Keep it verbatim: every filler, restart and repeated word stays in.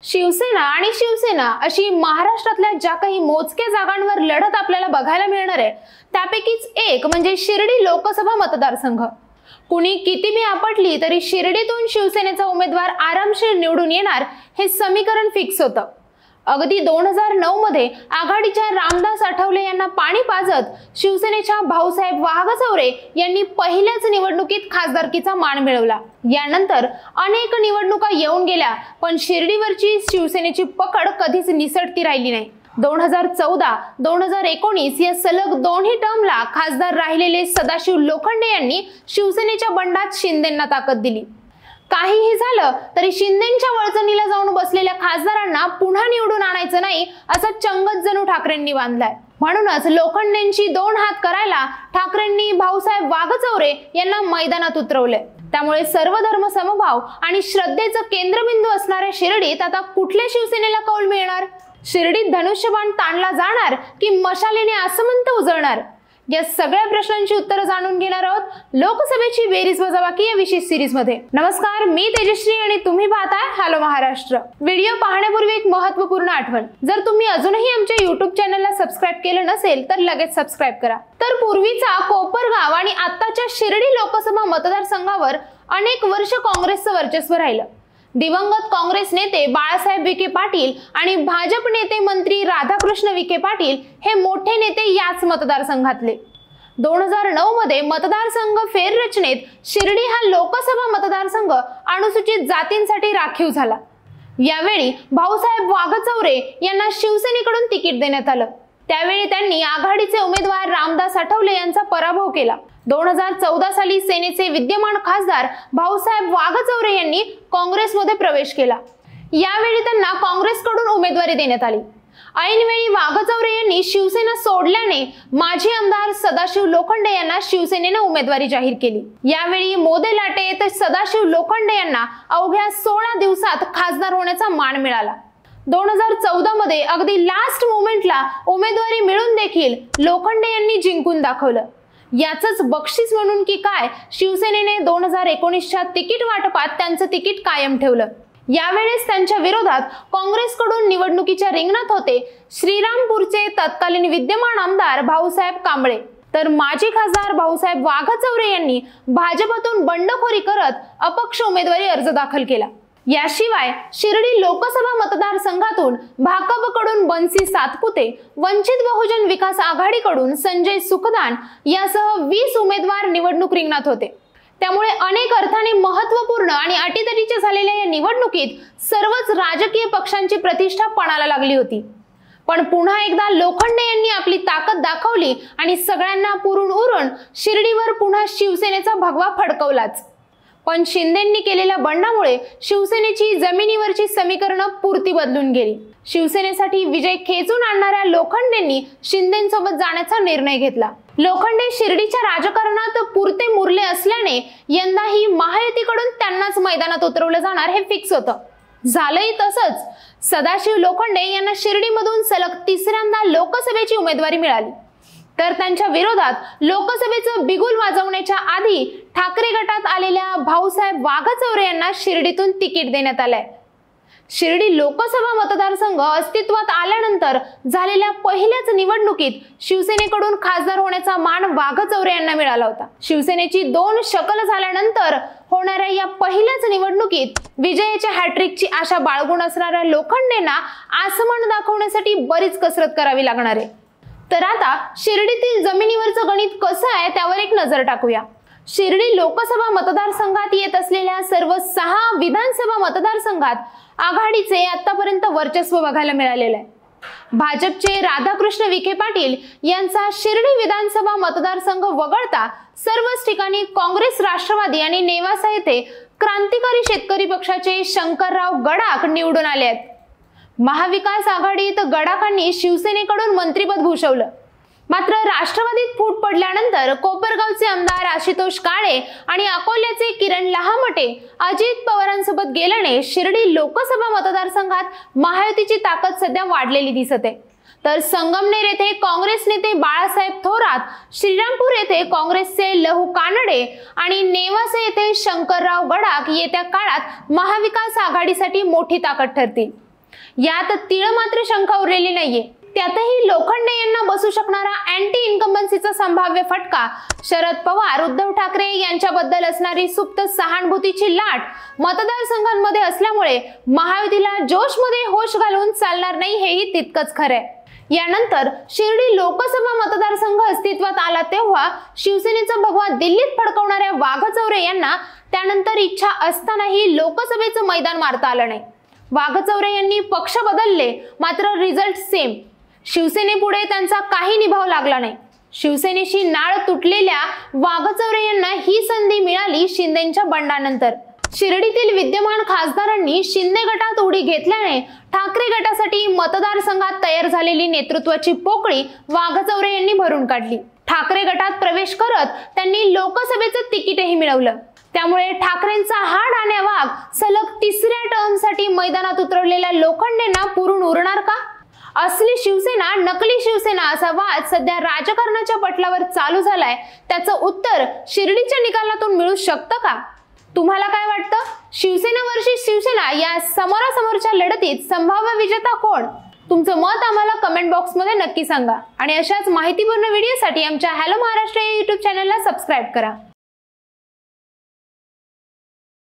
शिवसेना आणि शिवसेना अशी महाराष्ट्रातल्या ज्या काही मोजक्या जागांवर लढत आपल्याला बघायला मिळणार आहे त्यापैकीच एक म्हणजे शिर्डी लोकसभा मतदारसंघ। कुणी कितीही आपटली तरी शिर्डीतून शिवसेनेचा उमेदवार आरामशीर निवडून येणार हे समीकरण फिक्स होतं। अगदी दोन हजार नऊ मध्ये आघाडीच्या रामदास आठवले यांना पाणी पाजत शिवसेनेच्या भाऊसाहेब वाघचौरे यांनी पहिल्याच निवडणुकीत खासदारकीचा मान मिळवला। यानंतर अनेक निवडणुका येऊन गेल्या पण शिर्डीवरची शिवसेनेची पकड कधीच निसटती राहिली नाही। दोन हजार चौदा दोन हजार एकोणीस या सलग दोन्ही टर्मला खासदार राहिलेले सदाशिव लोखंडे यांनी शिवसेनेच्या बंडात शिंदेंना ताकद दिली। काहीही झालं तरी शिंदेंच्या वळचणीला जाऊन बसलेल्या खासदारांना पुन्हा निवडून आणायचं नाही असा चंगच जणू ठाकरेंनी बांधलाय। म्हणूनच लोखंडेंची दोन हात करायला ठाकरेंनी भाऊसाहेब वाघचौरे यांना मैदानात उतरवले। त्यामुळे सर्व धर्म समभाव आणि श्रद्धेचं केंद्रबिंदू असणाऱ्या शिर्डीत आता कुठल्या शिवसेनेला कौल मिळणार? शिर्डीत धनुष्यबाण ताणला जाणार की मशालीने आसमंत उजळणार? या सगळ्या प्रश्नांची उत्तरं जाणून घेणार आहोत लोकसभेची बेरीज वजाबाकी या विशेष सिरीज मध्ये। नमस्कार, मी तेजश्री आणि तुम्ही पाहताय हॅलो महाराष्ट्र। व्हिडिओ पाहण्यापूर्वी एक महत्त्वपूर्ण आठवण, जर तुम्ही अजूनही आमच्या यूट्यूब चॅनलला सबस्क्राइब केलं नसेल तर लगेच सबस्क्राइब करा। तर पूर्वीचा कोपरगाव आणि आताच्या शिर्डी लोकसभा मतदारसंघावर अनेक वर्ष काँग्रेसचं वर्चस्व राहिलं। दिवंगत काँग्रेस नेते बाळासाहेब विखे पाटील आणि भाजप नेते मंत्री राधाकृष्ण विखे पाटील हे मोठे नेते याच मतदारसंघातले। दोन हजार नऊ मध्ये मतदारसंघ फेररचनेत शिर्डी हा लोकसभा मतदारसंघ अनुसूचित जातींसाठी राखीव झाला। यावेळी भाऊसाहेब वाघचौरे यांना शिवसेनेकडून तिकीट देण्यात आलं। त्यावेळी त्यांनी आघाडीचे उमेदवार रामदास आठवले यांचा पराभव केला। दोन हजार चौदा साली सेनेचे विद्यमान खासदार भाऊसाहेब वाघचौरे यांनी काँग्रेसमध्ये प्रवेश केला। यावेळी त्यांना काँग्रेसकडून उमेदवारी देण्यात आली। ऐनवेळी वाघचौरे यांनी शिवसेना सोडल्याने माजी आमदार सदाशिव लोखंडे यांना शिवसेनेने उमेदवारी जाहीर केली। यावेळी मोदे लाटे तर सदाशिव लोखंडे यांना अवघ्या सोळा दिवसात खासदार होण्याचा मान मिळाला। दोन हजार चौदा मध्ये अगदी लास्ट मोमेंटला उमेदवारी मिळून देखील लोखंडे यांनी जिंकून दाखवलं। याचंच बक्षीस म्हणून की काय शिवसेनेने दोन हजार एकोणीसच्या तिकीट वाटपात त्यांचं तिकीट कायम ठेवलं। यावेळेस त्यांच्या विरोधात काँग्रेसकडून निवडणुकीच्या रिंगणात होते श्रीरामपूरचे तत्कालीन विद्यमान आमदार भाऊसाहेब कांबळे, तर माजी खासदार भाऊसाहेब वाघचौरे यांनी भाजपतून बंडखोरी करत अपक्ष उमेदवारी अर्ज दाखल केला। याशिवाय शिर्डी लोकसभा मतदारसंघातून भाकपकडून बन्सी सातपुते, वंचित बहुजन विकास आघाडीकडून संजय सुखदान यासह वीस उमेदवार निवडणूक रिंगणात होते। त्यामुळे अनेक अर्थाने महत्त्वपूर्ण आणि अटीतटीच्या झालेल्या या निवडणुकीत सर्वच राजकीय पक्षांची प्रतिष्ठा पणाला लागली होती। पण पुन्हा एकदा लोखंडे यांनी आपली ताकद दाखवली आणि सगळ्यांना पुरून उरून शिर्डीवर पुन्हा शिवसेनेचा भगवा फडकवलाच। पण शिंदेंनी केलेल्या बंडामुळे शिवसेनेची जमिनीवरची समीकरणं पुरती बदलून गेली। शिवसेनेसाठी विजय खेचून आणणाऱ्या लोखंडेंनी शिंदेंसोबत जाण्याचा निर्णय घेतला। लोखंडे शिर्डीच्या राजकारणात पुरते मुरले असल्याने यंदाही महायुतीकडून त्यांनाच मैदानात उतरवलं जाणार हे फिक्स होतं। झालंही तसंच। सदाशिव लोखंडे यांना शिर्डीमधून सलग तिसऱ्यांदा लोकसभेची उमेदवारी मिळाली, तर त्यांच्या विरोधात लोकसभेचं बिगुल वाजवण्याच्या आधी ठाकरे गटात आलेल्या भाऊसाहेब वाघचौरे यांना शिर्डीतून तिकीट देण्यात आलंय। शिर्डी लोकसभा मतदारसंघ अस्तित्वात आल्यानंतर झालेल्या पहिल्याच निवडणुकीत शिवसेनेकडून खासदार होण्याचा मान वाघचौरे यांना मिळाला होता। शिवसेनेची दोन शकल झाल्यानंतर होणाऱ्या या पहिल्याच निवडणुकीत विजयाच्या हॅट्रिकची आशा बाळगून असणाऱ्या लोखंडेंना आसमान दाखवण्यासाठी बरीच कसरत करावी लागणार आहे। तर आता शिर्डीतील जमिनीवरचं गणित कसं आहे त्यावर एक नजर टाकूया। शिर्डी लोकसभा मतदारसंघात येत असलेल्या सर्व सहा विधानसभा मतदारसंघात आघाडीचे आतापर्यंत वर्चस्व बघायला मिळालेलं आहे। भाजपचे राधाकृष्ण विखे पाटील यांचा शिर्डी विधानसभा मतदारसंघ वगळता सर्वच ठिकाणी काँग्रेस, राष्ट्रवादी आणि नेवासा येथे क्रांतिकारी शेतकरी पक्षाचे शंकरराव गडाख निवडून आले आहेत। महाविकास आघाडीत गडाखांनी शिवसेनेकडून मंत्रिपद भूषवलं, मात्र राष्ट्रवादीत फूट पडल्यानंतर कोपरगावचे आमदार आशुतोष काळे आणि अकोल्याचे किरण लहामटे अजित पवारांसोबत गेल्याने शिर्डी लोकसभा मतदारसंघात महायुतीची ताकद सध्या वाढलेली दिसत आहे। तर संगमनेर येथे काँग्रेस नेते बाळासाहेब थोरात, श्रीरामपूर येथे काँग्रेसचे लहू कानडे आणि नेवासा येथे शंकरराव गडाख येत्या काळात महाविकास आघाडीसाठी मोठी ताकद ठरतील। यात तीळ मात्र शंका उरलेली नाहीये। त्यातही लोखंडे यांना बसू शकणारा अँटी इन्कम्बन्सीचा संभाव्य फटका, शरद पवार उद्धव ठाकरे यांच्याबद्दल असणारी सुप्त सहानुभूतीची लाट मतदारसंघांमध्ये असल्यामुळे महायुतीला जोशमध्ये होश घालून चालणार नाही, हेही तितकंच खरंय। यानंतर शिर्डी लोकसभा मतदारसंघ अस्तित्वात आला तेव्हा शिवसेनेचा भगवा दिल्लीत फडकवणाऱ्या वाघचौरे यांना त्यानंतर इच्छा असतानाही लोकसभेचं मैदान मारता आलं नाही। वाघचौरे यांनी पक्ष बदलले, मात्र रिझल्ट सेम। शिवसेनेपुढे त्यांचा काही निभाव लागला नाही। शिवसेनेशी नाळ तुटलेल्या वाघचौरे यांना ही संधी मिळाली शिंदेंच्या बंडानंतर। शिर्डीतील विद्यमान खासदारांनी शिंदे गटात उडी घेतल्याने ठाकरे गटासाठी मतदारसंघात तयार झालेली नेतृत्वाची पोकळी वाघचौरे यांनी भरून काढली। ठाकरे गटात प्रवेश करत त्यांनी लोकसभेचं तिकीटही मिळवलं। त्यामुळे ठाकरेंचा हा डाण्या वाघ सलग तिसऱ्या टर्मसाठी मैदानात उतरलेल्या लोखंडेंना पुरून उरणार का? असली शिवसेना नकली शिवसेना असा वाद सध्या राजकारणाच्या पटलावर चालू झालाय। त्याचं उत्तर शिर्डीच्या निकालातून मिळू शकतं का? तुम्हाला काय वाटतं? शिवसेना वर्सेस शिवसेना या समोरासमोरच्या लढतीत संभाव्य विजेता कोण? तुमचं मत आम्हाला कमेंट बॉक्समध्ये नक्की सांगा आणि अशाच माहितीपूर्ण व्हिडिओसाठी आमच्या हॅलो महाराष्ट्र या यूट्यूब चॅनलला सबस्क्राईब करा।